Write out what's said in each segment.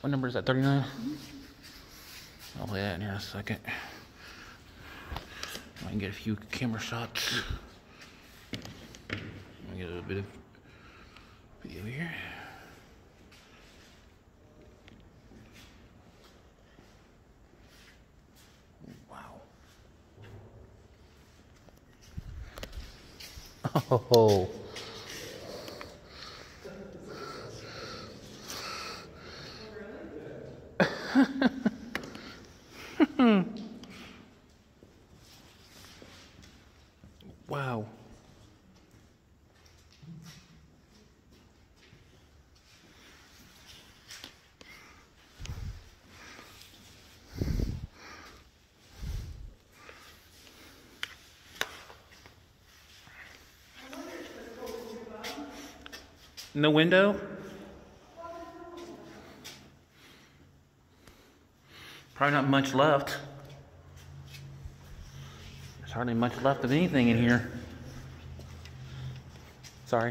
What number is that, 39? I'll play that in here in a second. I can get a few camera shots. Get a little bit of video here. Wow. Oh. Wow. No window? Probably not much left. There's hardly much left of anything in here. Sorry.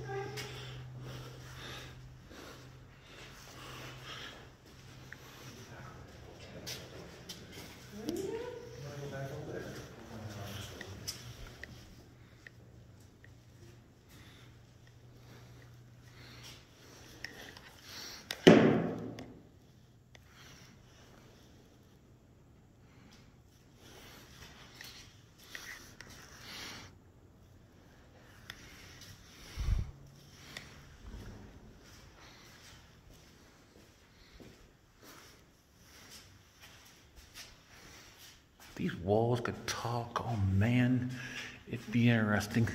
These walls could talk. Oh man, it'd be interesting.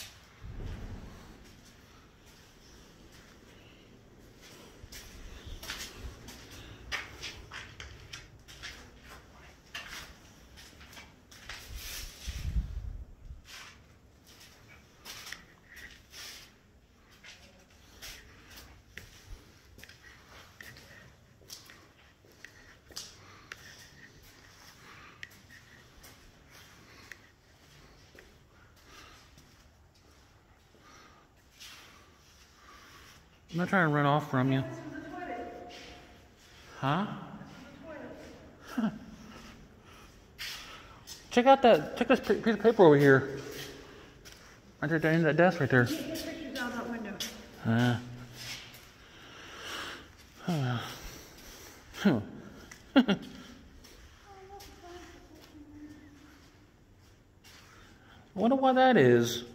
I'm not trying to run off from you. Huh? Check this piece of paper over here. Right there at the end of that desk right there. Get pictures out that window. I wonder why that is.